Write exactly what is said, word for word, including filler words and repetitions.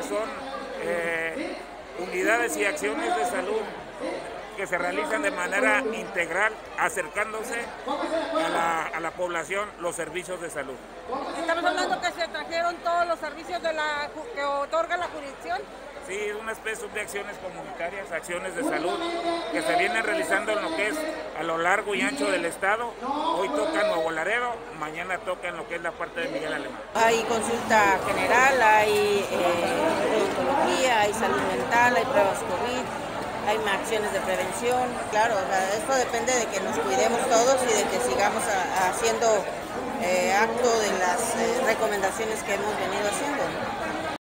que son eh, unidades y acciones de salud que se realizan de manera integral, acercándose a la, a la población los servicios de salud. Estamos hablando que se trajeron todos los servicios de la, que otorga la jurisdicción. Sí, una especie de acciones comunitarias, acciones de salud que se vienen realizando en lo que es a lo largo y ancho del estado. Hoy toca Nuevo Laredo, mañana toca en lo que es la parte de Miguel Alemán. Hay consulta general, hay eh, odontología, hay salud mental, hay pruebas COVID, hay acciones de prevención. Claro, o sea, esto depende de que nos cuidemos todos y de que sigamos a, haciendo eh, acto de las eh, recomendaciones que hemos venido haciendo.